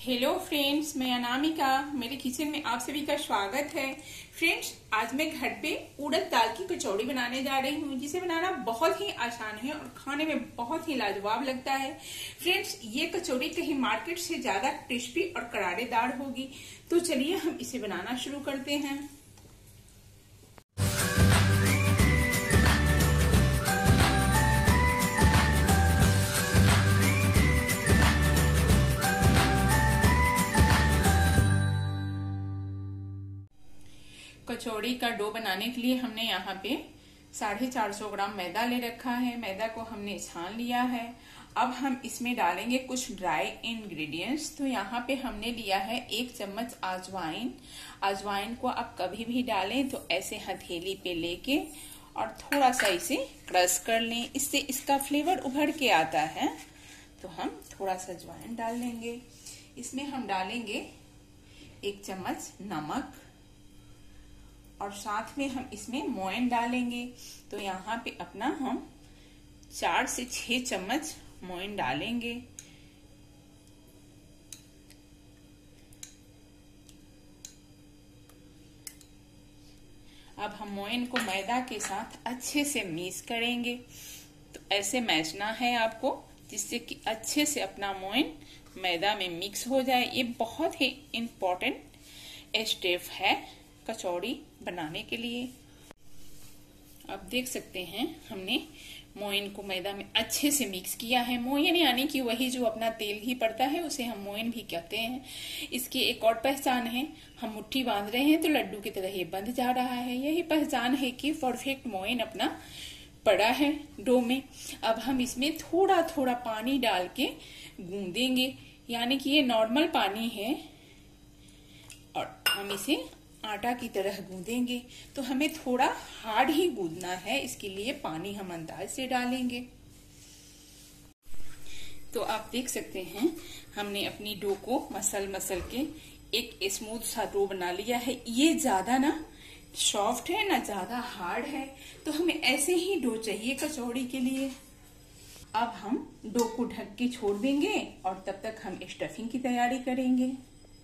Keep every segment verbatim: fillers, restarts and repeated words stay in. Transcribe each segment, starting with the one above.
Hello friends, मैं अनामिका। मेरे kitchen में आप सभी का स्वागत है। फ्रेंड्स, आज मैं घर पे उड़द दाल की कचौड़ी बनाने जा रही हूँ, जिसे बनाना बहुत ही आसान है और खाने में बहुत ही लाजवाब लगता है। फ्रेंड्स, ये कचौड़ी कहीं मार्केट से ज्यादा क्रिस्पी और करारेदार होगी। तो चलिए हम इसे बनाना शुरू करते हैं। कचौड़ी का डो बनाने के लिए हमने यहाँ पे साढ़े चार सौ ग्राम मैदा ले रखा है। मैदा को हमने छान लिया है। अब हम इसमें डालेंगे कुछ ड्राई इंग्रेडिएंट्स। तो यहाँ पे हमने लिया है एक चम्मच अजवाइन। अजवाइन को आप कभी भी डालें तो ऐसे हथेली पे लेके और थोड़ा सा इसे क्रश कर लें, इससे इसका फ्लेवर उभर के आता है। तो हम थोड़ा सा अजवाइन डाल लेंगे। इसमें हम डालेंगे एक चम्मच नमक और साथ में हम इसमें मोयन डालेंगे। तो यहाँ पे अपना हम चार से छह चम्मच मोयन डालेंगे। अब हम मोयन को मैदा के साथ अच्छे से मिक्स करेंगे। तो ऐसे मैचना है आपको, जिससे कि अच्छे से अपना मोयन मैदा में मिक्स हो जाए। ये बहुत ही इम्पोर्टेंट स्टेप है कचौड़ी बनाने के लिए। आप देख सकते हैं हमने मोयन को मैदा में अच्छे से मिक्स किया है। मोयन यानी कि वही जो अपना तेल ही पड़ता है, उसे हम मोयन भी कहते हैं। इसकी एक और पहचान है, हम मुट्ठी बांध रहे हैं तो लड्डू की तरह ये बंध जा रहा है। यही पहचान है कि परफेक्ट मोयन अपना पड़ा है डो में। अब हम इसमें थोड़ा थोड़ा पानी डाल के गूंदेंगे, यानी कि ये नॉर्मल पानी है और हम इसे आटा की तरह गूंदेंगे। तो हमें थोड़ा हार्ड ही गूंदना है, इसके लिए पानी हम अंदाज से डालेंगे। तो आप देख सकते हैं हमने अपनी डो को मसल मसल के एक स्मूथ सा डो बना लिया है। ये ज्यादा ना सॉफ्ट है ना ज्यादा हार्ड है, तो हमें ऐसे ही डो चाहिए कचौड़ी के लिए। अब हम डो को ढक के छोड़ देंगे और तब तक हम स्टफिंग की तैयारी करेंगे।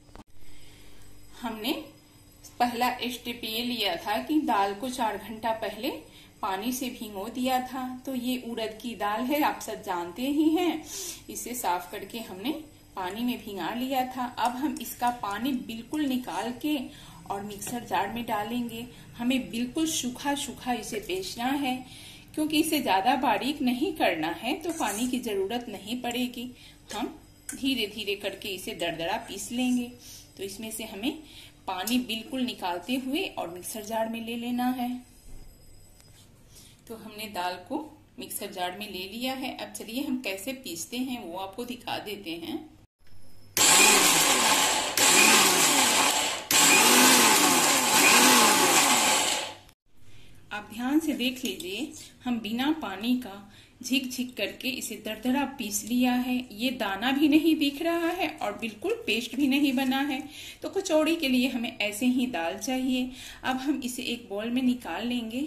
हमने पहला स्टेप ये लिया था कि दाल को चार घंटा पहले पानी से भिगो दिया था। तो ये उड़द की दाल है, आप सब जानते ही हैं। इसे साफ करके हमने पानी में भिगा लिया था। अब हम इसका पानी बिल्कुल निकाल के और मिक्सर जार में डालेंगे। हमें बिल्कुल सूखा सूखा इसे पीसना है, क्योंकि इसे ज्यादा बारीक नहीं करना है, तो पानी की जरूरत नहीं पड़ेगी। हम धीरे धीरे करके इसे दरदरा पीस लेंगे। तो इसमें से हमें पानी बिल्कुल निकालते हुए और मिक्सर जार में ले लेना है। तो हमने दाल को मिक्सर जार में ले लिया है। अब चलिए हम कैसे पीसते हैं वो आपको दिखा देते हैं। आप ध्यान से देख लीजिए, हम बिना पानी का झिक झिक करके इसे दरदरा पीस लिया है। ये दाना भी नहीं दिख रहा है और बिल्कुल पेस्ट भी नहीं बना है। तो कचौड़ी के लिए हमें ऐसे ही दाल चाहिए। अब हम इसे एक बाउल में निकाल लेंगे।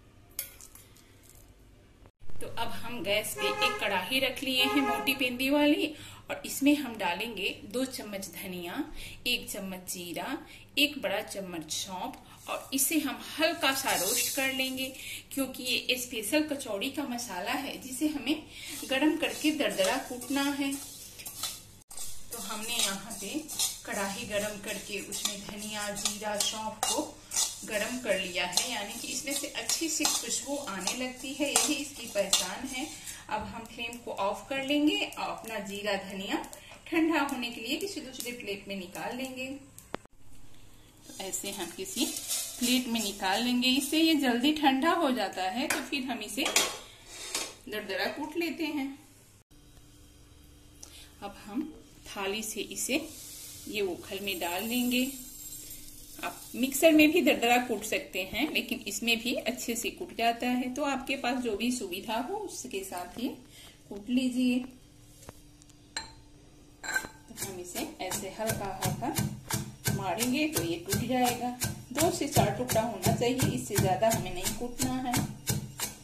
तो अब हम गैस पे एक कढ़ाई रख लिए हैं, मोटी पेंदी वाली, और इसमें हम डालेंगे दो चम्मच धनिया, एक चम्मच जीरा, एक बड़ा चम्मच सौंफ, और इसे हम हल्का सा रोस्ट कर लेंगे, क्योंकि ये स्पेशल कचौड़ी का मसाला है, जिसे हमें गरम करके दरदरा कूटना है। तो हमने यहाँ पे कढ़ाई गरम करके उसमें धनिया, जीरा, सौंफ को गरम कर लिया है, यानी कि इसमें से अच्छी सी खुशबू आने लगती है। यही इसकी पहचान है। अब हम फ्लेम को ऑफ कर लेंगे और अपना जीरा धनिया ठंडा होने के लिए किसी दूसरे प्लेट में निकाल लेंगे। तो ऐसे हम किसी प्लेट में निकाल लेंगे। इससे ये जल्दी ठंडा हो जाता है, तो फिर हम इसे दरदरा कूट लेते हैं। अब हम थाली से इसे ये ओखल में डाल देंगे। आप मिक्सर में भी दरदरा कूट सकते हैं, लेकिन इसमें भी अच्छे से कूट जाता है। तो आपके पास जो भी सुविधा हो उसके साथ ये कूट लीजिए। तो हम इसे ऐसे हल्का हल्का मारेंगे तो ये टूट जाएगा। दो से चार टुकड़ा होना चाहिए, इससे ज्यादा हमें नहीं कूटना है।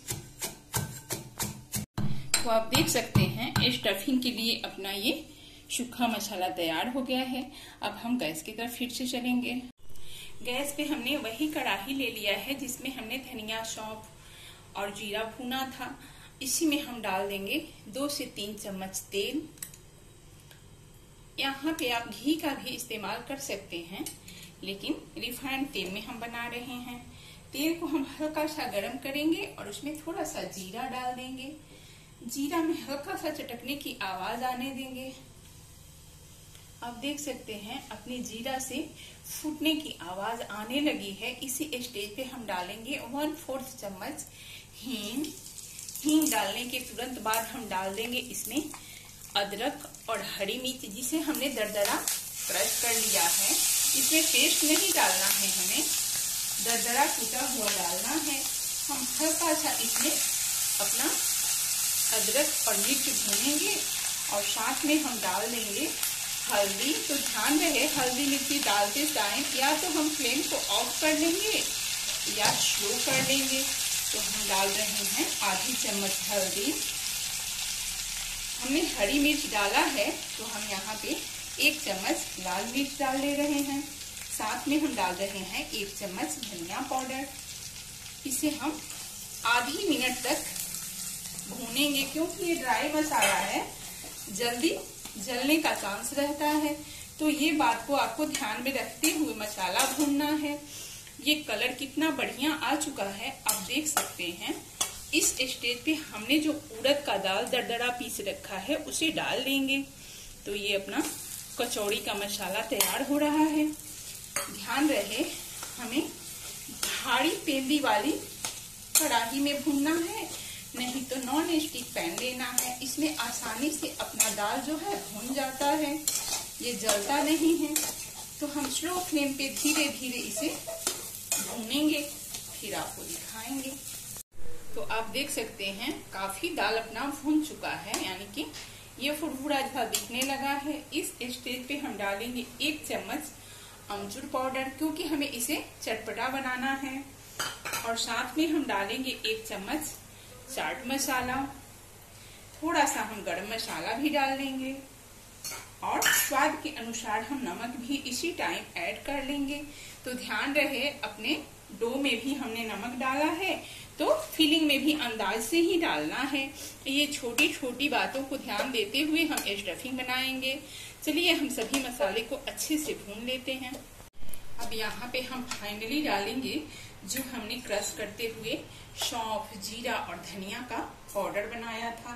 तो आप देख सकते हैं स्टफिंग के लिए अपना ये सूखा मसाला तैयार हो गया है। अब हम गैस की तरफ फिर से चलेंगे। गैस पे हमने वही कढ़ाई ले लिया है जिसमें हमने धनिया, सौंफ और जीरा भुना था। इसी में हम डाल देंगे दो से तीन चम्मच तेल। यहाँ पे आप घी का भी इस्तेमाल कर सकते हैं, लेकिन रिफाइंड तेल में हम बना रहे हैं। तेल को हम हल्का सा गरम करेंगे और उसमें थोड़ा सा जीरा डाल देंगे। जीरा में हल्का सा चटकने की आवाज आने देंगे। आप देख सकते हैं अपनी जीरा से फूटने की आवाज आने लगी है। इसी स्टेज पे हम डालेंगे वन फोर्थ चम्मच हींग। हींग डालने के तुरंत बाद हम डाल देंगे इसमें अदरक और हरी मिर्च, जिसे हमने दरदरा क्रश कर लिया है। इसमें पेस्ट नहीं डालना है, हमें दरदरा कूटा हुआ डालना है। हम हल्का सा इसमें अपना अदरक और मिर्च भूनेंगे और साथ में हम डाल देंगे हल्दी। तो ध्यान रहे हल्दी मिर्ची डालते टाइम या तो हम फ्लेम को ऑफ कर लेंगे या स्लो कर लेंगे। तो हम डाल रहे हैं आधी चम्मच हल्दी। हमने हरी मिर्च डाला है तो हम यहाँ पे एक चम्मच लाल मिर्च डाल ले रहे हैं। साथ में हम डाल रहे हैं एक चम्मच धनिया पाउडर। इसे हम आधी मिनट तक भूनेंगे, क्योंकि ये ड्राई मसाला है, जल्दी जलने का चांस रहता है। तो ये बात को आपको ध्यान में रखते हुए मसाला भूनना है। ये कलर कितना बढ़िया आ चुका है आप देख सकते हैं। इस स्टेज पे हमने जो उड़द का दाल दरदरा पीस रखा है उसे डाल देंगे। तो ये अपना कचौड़ी का मसाला तैयार हो रहा है। ध्यान रहे हमें भारी पेंदी वाली कढ़ाई में भूनना है, नहीं तो नॉन स्टिक पैन लेना है। इसमें आसानी से अपना दाल जो है भून जाता है, ये जलता नहीं है। तो हम स्लो फ्लेम पे धीरे धीरे इसे भूनेंगे, फिर आपको दिखाएंगे। तो आप देख सकते हैं काफी दाल अपना भून चुका है, यानी कि ये फुरफुरा जैसा दिखने लगा है। इस स्टेज पे हम डालेंगे एक चम्मच अमचूर पाउडर, क्योंकि हमें इसे चटपटा बनाना है। और साथ में हम डालेंगे एक चम्मच चाट मसाला। थोड़ा सा हम गरम मसाला भी डाल देंगे और स्वाद के अनुसार हम नमक भी इसी टाइम ऐड कर लेंगे। तो ध्यान रहे अपने डो में भी हमने नमक डाला है, तो फिलिंग में भी अंदाज से ही डालना है। ये छोटी छोटी बातों को ध्यान देते हुए हम स्टफिंग बनाएंगे। चलिए हम सभी मसाले को अच्छे से भून लेते हैं। अब यहाँ पे हम फाइनली डालेंगे जो हमने क्रश करते हुए सौंफ, जीरा और धनिया का पाउडर बनाया था।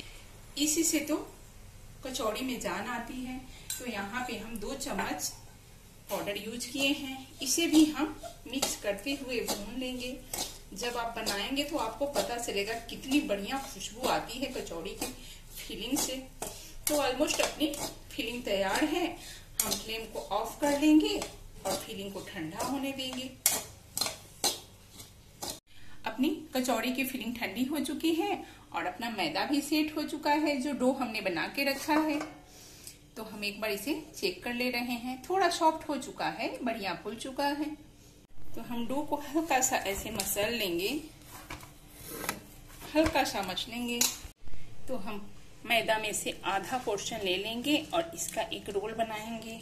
इसी से तो कचौड़ी में जान आती है। तो यहाँ पे हम दो चम्मच पाउडर यूज किए हैं। इसे भी हम मिक्स करते हुए भून लेंगे। जब आप बनाएंगे तो आपको पता चलेगा कितनी बढ़िया खुशबू आती है कचौड़ी की फिलिंग से। तो ऑलमोस्ट अपनी फिलिंग तैयार है। हम फ्लेम को ऑफ कर लेंगे और फिलिंग को ठंडा होने देंगे। अपनी कचौड़ी की फिलिंग ठंडी हो चुकी है और अपना मैदा भी सेट हो चुका है जो डो हमने बना के रखा है। तो हम एक बार इसे चेक कर ले रहे हैं। थोड़ा सॉफ्ट हो चुका है, बढ़िया फूल चुका है। तो हम डो को हल्का सा ऐसे मसल लेंगे, हल्का सा मसलेंगे। तो हम मैदा में से आधा पोर्शन ले लेंगे और इसका एक रोल बनाएंगे।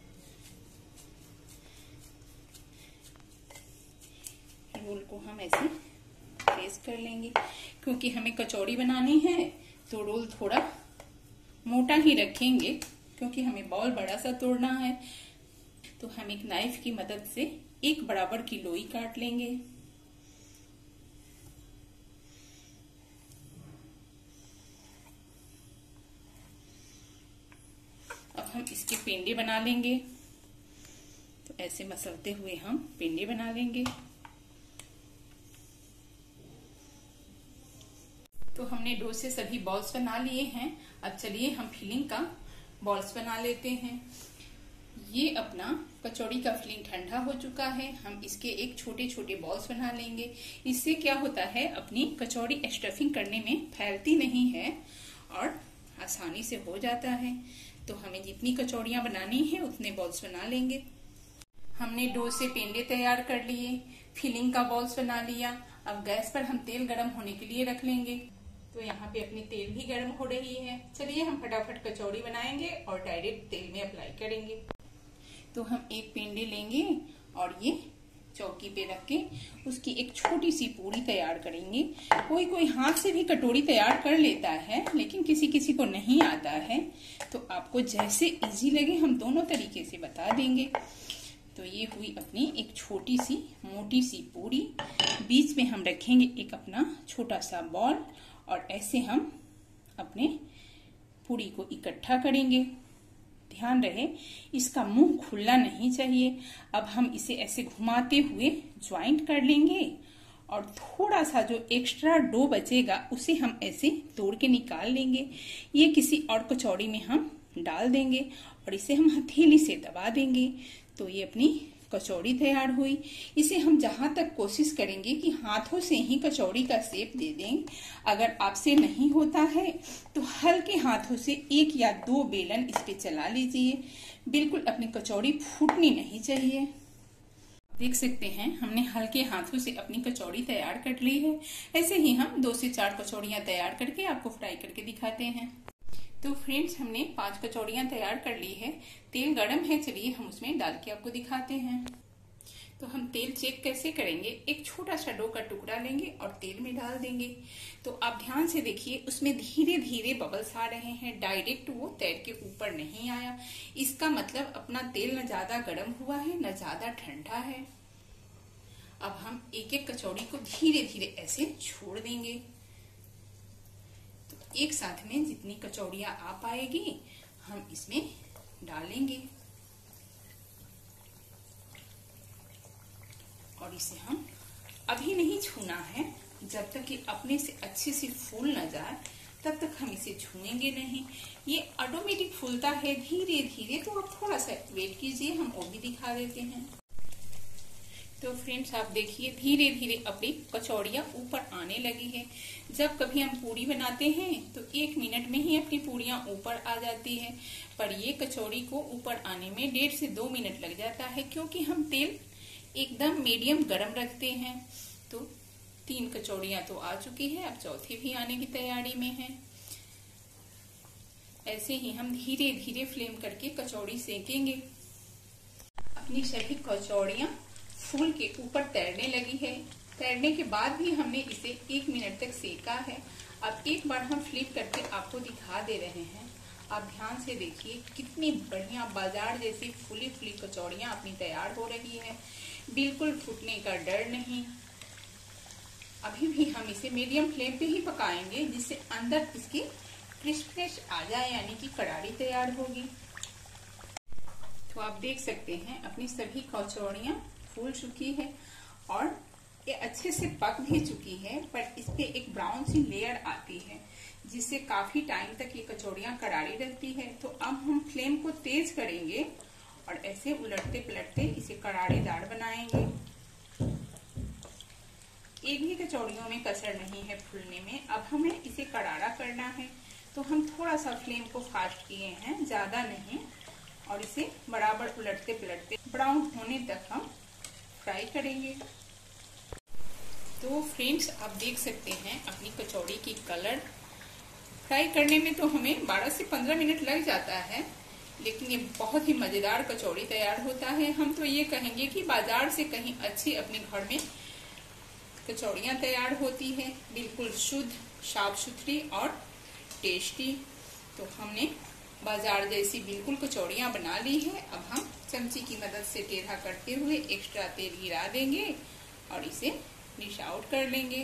रोल को हम ऐसे प्रेस कर लेंगे, क्योंकि हमें कचौड़ी बनानी है तो रोल थोड़ा मोटा ही रखेंगे, क्योंकि हमें बॉल बड़ा सा तोड़ना है। तो हम एक नाइफ की मदद से एक बराबर की लोई काट लेंगे। अब हम इसके पेंडे बना लेंगे। तो ऐसे मसलते हुए हम पेंडे बना लेंगे। तो हमने डो से सभी बॉल्स बना लिए हैं। अब चलिए हम फिलिंग का बॉल्स बना लेते हैं। ये अपना कचौड़ी का फिलिंग ठंडा हो चुका है। हम इसके एक छोटे छोटे बॉल्स बना लेंगे। इससे क्या होता है, अपनी कचौड़ी स्टफिंग करने में फैलती नहीं है और आसानी से हो जाता है। तो हमें जितनी कचौड़ियां बनानी है उतने बॉल्स बना लेंगे। हमने डो से पेंडे तैयार कर लिए, फिलिंग का बॉल्स बना लिया। अब गैस पर हम तेल गरम होने के लिए रख लेंगे। तो यहाँ पे अपनी तेल भी गर्म हो रही है। चलिए हम फटाफट कचौड़ी बनाएंगे और डायरेक्ट तेल में अप्लाई करेंगे। तो हम एक पिंडी लेंगे और ये चौकी पे रख के उसकी एक छोटी सी पूरी तैयार करेंगे। कोई कोई हाथ से भी कटोरी तैयार कर लेता है, लेकिन किसी किसी को नहीं आता है। तो आपको जैसे इजी लगे हम दोनों तरीके से बता देंगे। तो ये हुई अपनी एक छोटी सी मोटी सी पूरी। बीच में हम रखेंगे एक अपना छोटा सा बॉल और ऐसे हम अपने पूरी को इकट्ठा करेंगे। ध्यान रहे इसका मुंह खुलना नहीं चाहिए। अब हम इसे ऐसे घुमाते हुए ज्वाइंट कर लेंगे और थोड़ा सा जो एक्स्ट्रा डो बचेगा उसे हम ऐसे तोड़ के निकाल लेंगे। ये किसी और कचौड़ी में हम डाल देंगे और इसे हम हथेली से दबा देंगे। तो ये अपनी कचौड़ी तैयार हुई। इसे हम जहां तक कोशिश करेंगे कि हाथों से ही कचौड़ी का शेप दे दें। अगर आपसे नहीं होता है तो हल्के हाथों से एक या दो बेलन इस पे चला लीजिए। बिल्कुल अपनी कचौड़ी फूटनी नहीं चाहिए। देख सकते हैं हमने हल्के हाथों से अपनी कचौड़ी तैयार कर ली है। ऐसे ही हम दो से चार कचौड़ियां तैयार करके आपको फ्राई करके दिखाते हैं। तो फ्रेंड्स हमने पांच कचौड़ियां तैयार कर ली है। तेल गरम है, चलिए हम उसमें डाल के आपको दिखाते हैं। तो हम तेल चेक कैसे करेंगे, एक छोटा सा डो का टुकड़ा लेंगे और तेल में डाल देंगे। तो आप ध्यान से देखिए उसमें धीरे धीरे बबल्स आ रहे हैं, डायरेक्ट वो तैर के ऊपर नहीं आया। इसका मतलब अपना तेल न ज्यादा गर्म हुआ है न ज्यादा ठंडा है। अब हम एक एक कचौड़ी को धीरे धीरे ऐसे छोड़ देंगे। एक साथ में जितनी कचौड़ियां आ पाएगी हम इसमें डालेंगे और इसे हम अभी नहीं छूना है। जब तक ये अपने से अच्छे से फूल न जाए तब तक हम इसे छुएंगे नहीं। ये ऑटोमेटिक फूलता है धीरे धीरे, तो आप थोड़ा सा वेट कीजिए, हम वो भी दिखा देते हैं। तो फ्रेंड्स आप देखिए धीरे धीरे अपनी कचौड़ियां ऊपर आने लगी है। जब कभी हम पूरी बनाते हैं तो एक मिनट में ही अपनी पूरियां ऊपर आ जाती है, पर ये कचौड़ी को ऊपर आने में डेढ़ से दो मिनट लग जाता है, क्योंकि हम तेल एकदम मीडियम गरम रखते हैं। तो तीन कचौड़ियां तो आ चुकी है, अब चौथी भी आने की तैयारी में है। ऐसे ही हम धीरे धीरे फ्लेम करके कचौड़ी सेकेंगे। अपनी सभी कचौड़ियां फूल के ऊपर तैरने लगी है। तैरने के बाद भी हमने इसे एक मिनट तक सेका है। अब एक बार हम फ्लिप करके आपको दिखा दे रहे हैं। आप ध्यान से देखिए कितनी बढ़िया बाजार जैसी फूली फूली कचौड़ियां अपनी तैयार हो रही है। बिल्कुल फूटने का डर नहीं। अभी भी हम इसे मीडियम फ्लेम पे ही पकाएंगे, जिससे अंदर इसकी क्रिस्पनेस आ जाए, यानी कि करारी तैयार होगी। तो आप देख सकते हैं अपनी सभी कचौड़ियां फूल चुकी है और ये अच्छे से पक भी चुकी है, पर इस पे एक ब्राउन सी लेयर आती है, जिससे काफी टाइम तक ये कचौड़ियां करारी रहती है। तो अब हम फ्लेम को तेज करेंगे और ऐसे उलटते पलटते इसे करारेदार बनाएंगे। एक भी कचौड़ियों में कसर नहीं है फूलने में। अब हमें इसे करारा करना है, तो हम थोड़ा सा फ्लेम को फास्ट किए हैं, ज्यादा नहीं, और इसे बराबर उलटते पलटते ब्राउन होने तक हम फ्राई करेंगे। तो फ्रेंड्स आप देख सकते हैं अपनी कचौड़ी की कलर। फ्राई करने में तो हमें बारह से पंद्रह मिनट लग जाता है, लेकिन ये बहुत ही मजेदार कचौड़ी तैयार होता है। हम तो ये कहेंगे कि बाजार से कहीं अच्छी अपने घर में कचौड़ियां तैयार होती है, बिल्कुल शुद्ध, साफ सुथरी और टेस्टी। तो हमने बाजार जैसी बिल्कुल कचौड़ियां बना ली है। अब हम चमची की मदद से टेढ़ा करते हुए एक्स्ट्रा तेल गिरा देंगे और इसे डिश आउट कर लेंगे।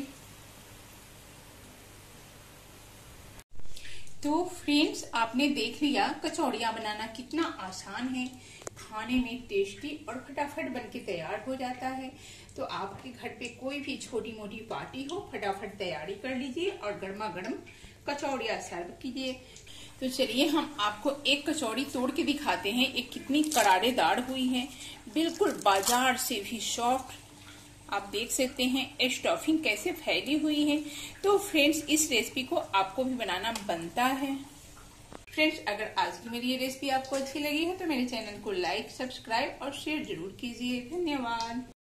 तो फ्रेंड्स आपने देख लिया कचौड़ियां बनाना कितना आसान है, खाने में टेस्टी और फटाफट बनके तैयार हो जाता है। तो आपके घर पे कोई भी छोटी मोटी पार्टी हो, फटाफट तैयारी कर लीजिए और गर्मा गर्म कचौड़ियां सर्व कीजिए। तो चलिए हम आपको एक कचौड़ी तोड़ के दिखाते हैं, एक कितनी करारेदार हुई है, बिल्कुल बाजार से भी सॉफ्ट। आप देख सकते हैं स्टफिंग कैसे फैली हुई है। तो फ्रेंड्स इस रेसिपी को आपको भी बनाना बनता है। फ्रेंड्स अगर आज की मेरी ये रेसिपी आपको अच्छी लगी है तो मेरे चैनल को लाइक, सब्सक्राइब और शेयर जरूर कीजिए। धन्यवाद।